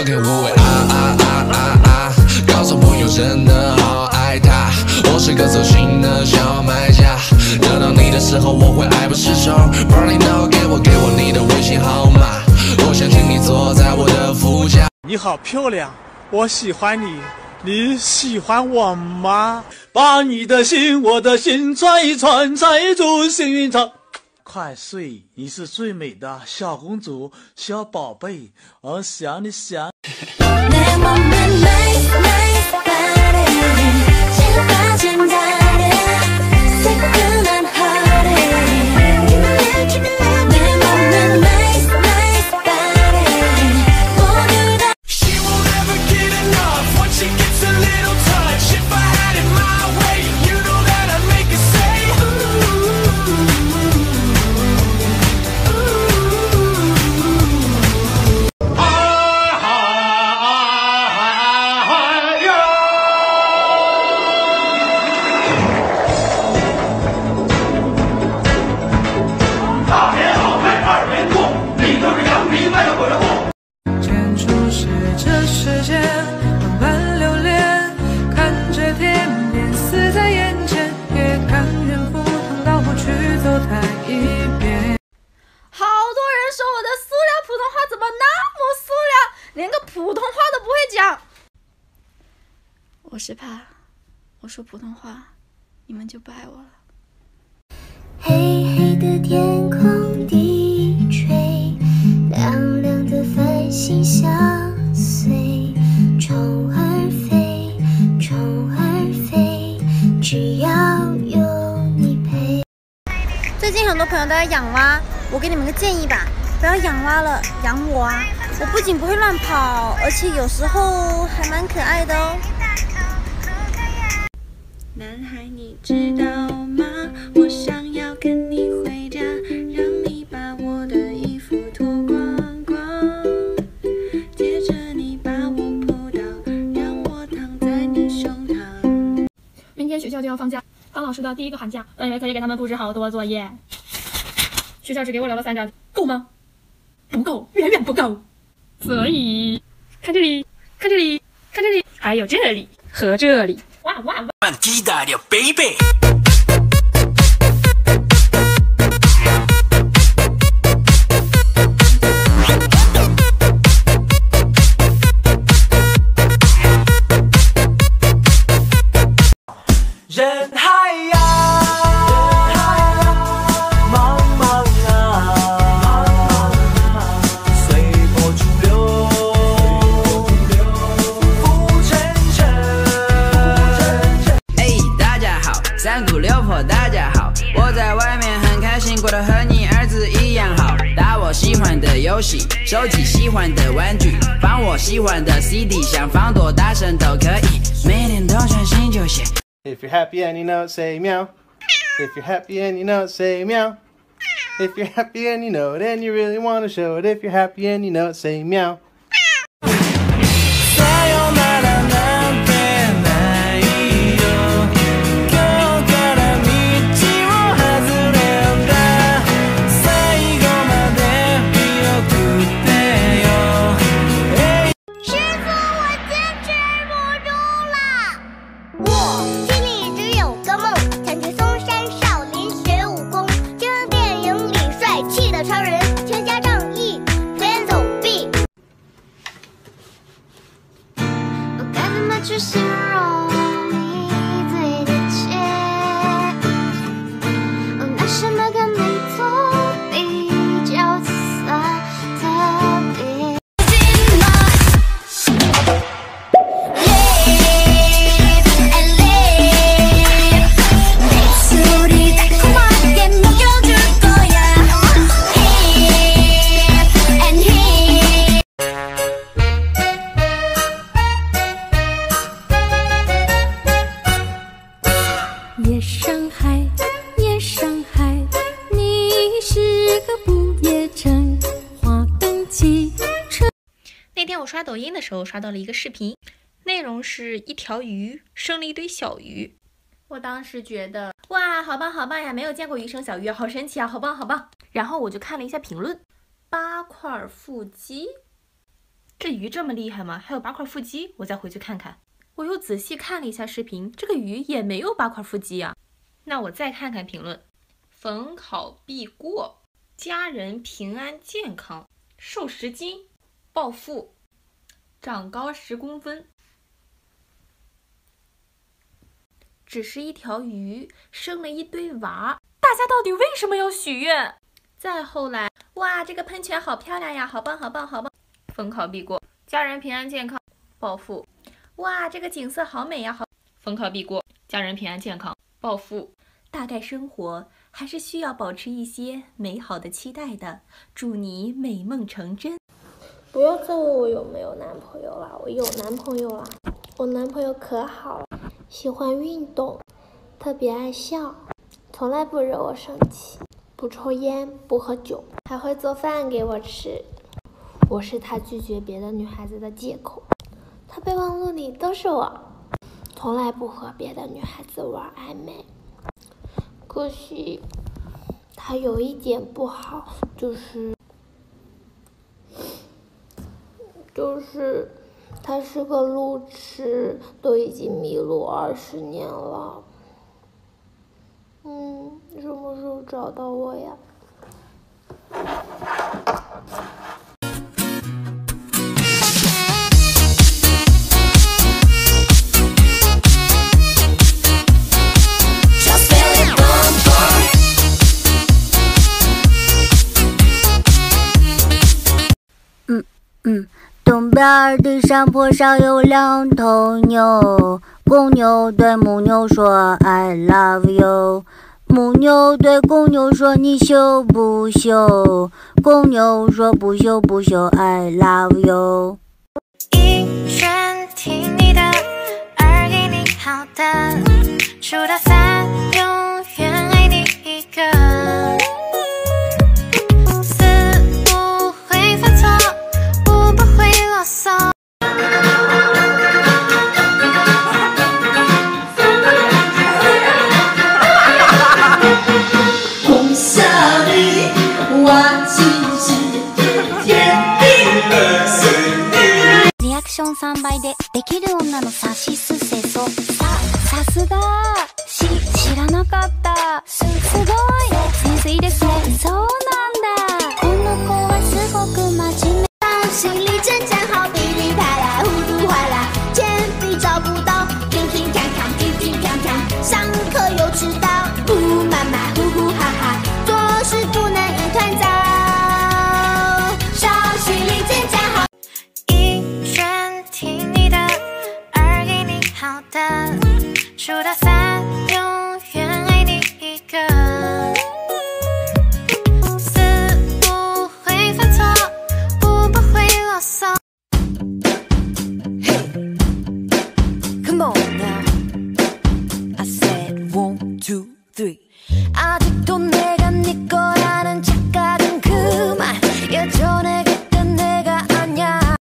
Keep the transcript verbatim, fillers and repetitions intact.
给无畏啊啊啊啊啊！告诉朋友真的好爱他，我是个走心的小买家，得到你的时候我会爱不释手。Burning now， 给我给我你的微信号码，我想请你坐在我的副驾。 你好漂亮，我喜欢你，你喜欢我吗？把你的心，我的心串一串，串一株幸运草。快睡，你是最美的小公主、小宝贝，我想你想。 我是怕，我说普通话，你们就不爱我了。 黑黑的天空低垂，亮亮的繁星相随，虫儿飞，虫儿飞，只要有你陪。 最近很多朋友都在养蛙，我给你们个建议吧，不要养蛙了，养我啊！我不仅不会乱跑，而且有时候还蛮可爱的哦。 男孩，你知道吗？我想要跟你回家，让你把我的衣服脱光光，接着你把我扑倒，让我躺在你胸膛。 明天学校就要放假，当老师的第一个寒假，本以为可以给他们布置好多作业，学校只给我留了三张，够吗？不够，远远不够。所以，看这里，看这里，看这里，还有这里和这里。哇哇哇！ 鸡蛋的 baby。人海呀，茫茫啊，随波逐流，浮沉沉。哎，大家好，三姑六婆大家好，我在外面很开心，过得和你儿子一样好。打我喜欢的游戏，收集喜欢的玩具，放我喜欢的 C D， 想放多大声都可以，每天都穿新球鞋。 If you're happy and you know it, say meow. If you're happy and you know it, say meow. If you're happy and you know it, and you really want to show it. If you're happy and you know it, say meow. 去形容你最的切，拿什么跟你做比较算特别？ 夜上海，夜上海，你是个不夜城，花灯起。 那天我刷抖音的时候刷到了一个视频，内容是一条鱼生了一堆小鱼。我当时觉得哇，好棒好棒呀，没有见过鱼生小鱼，好神奇啊，好棒好棒。然后我就看了一下评论，八块腹肌， 这鱼这么厉害吗？还有八块腹肌，我再回去看看。我又仔细看了一下视频，这个鱼也没有八块腹肌啊。那我再看看评论，逢考必过，家人平安健康，瘦十斤，暴富，长高十公分。只是一条鱼生了一堆娃，大家到底为什么要许愿？再后来，哇，这个喷泉好漂亮呀，好棒好棒好棒，逢考必过，家人平安健康，暴富。哇，这个景色好美呀，好，逢考必过，家人平安健康，暴富。大概生活还是需要保持一些美好的期待的，祝你美梦成真。 不要再问我有没有男朋友了，我有男朋友了，我男朋友可好了，喜欢运动，特别爱笑，从来不惹我生气，不抽烟不喝酒，还会做饭给我吃。我是他拒绝别的女孩子的借口，他备忘录里都是我，从来不和别的女孩子玩暧昧。可惜他有一点不好，就是就是他是个路痴，都已经迷路二十年了。嗯，什么时候找到我呀？ 嗯嗯，东边的山坡上有两头牛，公牛对母牛说 I love you， 母牛对公牛说你羞不羞，公牛说不羞不羞 I love you。 一圈听你的，二给你好的，数到三永远爱你一个，四不会犯错，五不会啰嗦。 恭喜你，我吉吉，天地的生日。 リアクションさんばいでできる女のさしすせそ。さ、さすが。し、知らなかった。す、すごい。センスいいですね。そうなんだ。この子はすごく真面目。心里真正好，噼里啪啦，呼噜哗啦，铅笔找不到，乒乒乓乓，乒乒乓乓，上课又迟到，呼妈妈，呼呼哈哈，做事不能一团糟，小心里真正好。一圈听你的，二给你好的，数到三永远爱你一个，四不会犯错，五不会啰嗦。 Come on now I said one, two, three 아직도 내가 네 거야